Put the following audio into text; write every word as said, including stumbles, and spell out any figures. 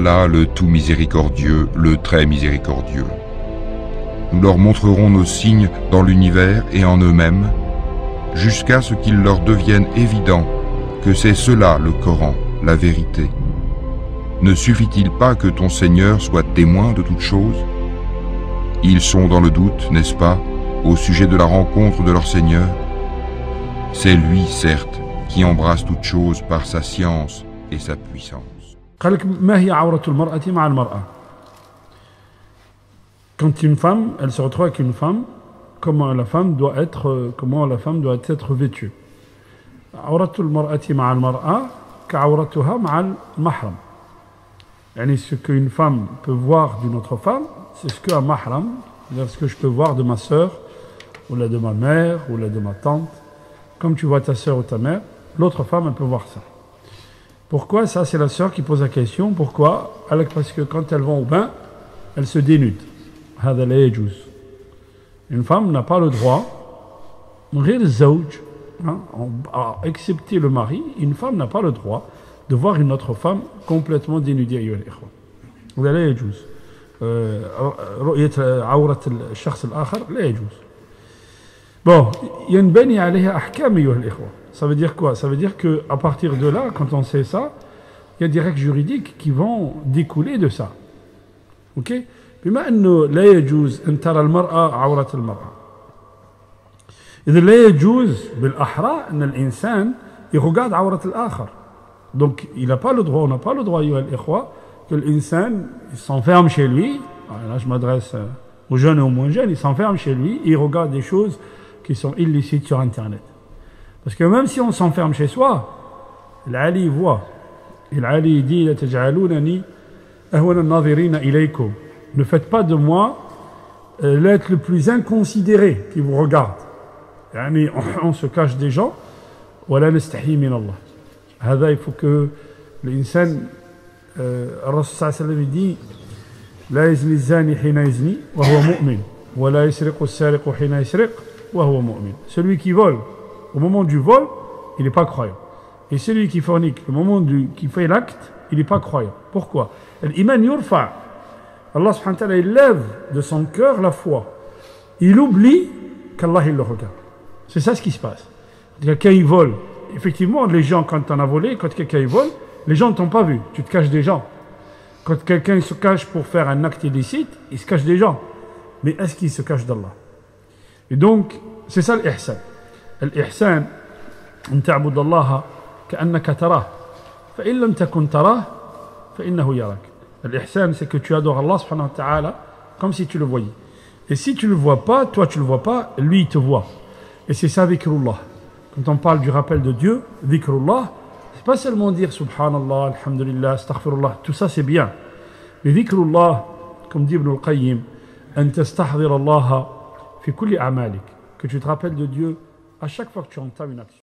Allah, le tout miséricordieux, le très miséricordieux. Nous leur montrerons nos signes dans l'univers et en eux-mêmes, jusqu'à ce qu'il leur devienne évident que c'est cela le Coran, la vérité. Ne suffit-il pas que ton Seigneur soit témoin de toutes choses? Ils sont dans le doute, n'est-ce pas, au sujet de la rencontre de leur Seigneur? C'est lui, certes, qui embrasse toutes choses par sa science et sa puissance. Quand une femme, elle se retrouve avec une femme, comment la femme doit être, comment la femme doit être vêtue. Awratul mar'ati ma'al mar'a ka'awratuha ma'al mahram. Yani ce qu'une femme peut voir d'une autre femme, c'est ce qu'un mahram, c'est-à-dire ce que je peux voir de ma sœur, ou là de ma mère, ou là de ma tante. Comme tu vois ta sœur ou ta mère, l'autre femme, elle peut voir ça. Pourquoi? Ça, c'est la sœur qui pose la question. Pourquoi? Parce que quand elles vont au bain, elles se dénudent. Une femme n'a pas le droit, hein, excepté le mari, une femme n'a pas le droit de voir une autre femme complètement dénudée. ولا يجوز رؤية عورة الشخص الآخر لا يجوز. Bon, ينبني عليها أحكام أيها الإخوة. Ça veut dire quoi? Ça veut dire que à partir de là, quand on sait ça, il y a des règles juridiques qui vont découler de ça. Ok? بما أنه لا يجوز أن ترى المرأة عورة المرأة. إذا لا يجوز بالأحرى أن الإنسان يرجع عورة الآخر. Donc il n'a pas le droit, on n'a pas le droit, أيها الإخوة, que l'insan s'enferme chez lui. Là, je m'adresse aux jeunes et aux moins jeunes. Il s'enferme chez lui et il regarde des choses qui sont illicites sur Internet. Parce que même si on s'enferme chez soi, l'Ali voit. Et l'Ali dit « La taj'alounani ahwana an-nadhirina ilaykum » Ne faites pas de moi euh, l'être le plus inconsidéré qui vous regarde. Yani, on, on se cache des gens. ولا نستحي من الله. هذا il faut que l'insan الرسول صلى الله عليه وسلم dit لا يزني الزاني حين يزني وهو مؤمن ولا يسرق السارق حين يسرق وهو مؤمن. Celui qui vole au moment du vol, il n'est pas croyant. Et celui qui fornique au moment du qui fait l'acte, il n'est pas croyant. Pourquoi? L'iman yurfa. Allah subhanahu wa ta'ala il lève de son cœur la foi. Il oublie qu'Allah il le regarde. C'est ça ce qui se passe. Quelqu'un il vole. Effectivement, les gens quand on a volé, quand quelqu'un il vole, les gens ne t'ont pas vu, tu te caches des gens. Quand quelqu'un se cache pour faire un acte illicite, il se cache des gens. Mais est-ce qu'il se cache d'Allah? Et donc, c'est ça l'ihsan. L'ihsan, أن تعبد الله كأنك تراه فإن لم تكن تراه فإنه يراك. L'ihsan, c'est que tu adores Allah subhanahu wa ta'ala comme si tu le voyais. Et si tu ne le vois pas, toi tu ne le vois pas, lui il te voit. Et c'est ça dhikrullah. Quand on parle du rappel de Dieu, dhikrullah, c'est pas seulement dire subhanallah, alhamdulillah, astaghfirullah, tout ça c'est bien. Mais dhikrullah, comme dit Ibn al-Qayyim, an tastahdhir Allah fi kulli a'malik, que tu te rappelles de Dieu à chaque fois que tu entames une action.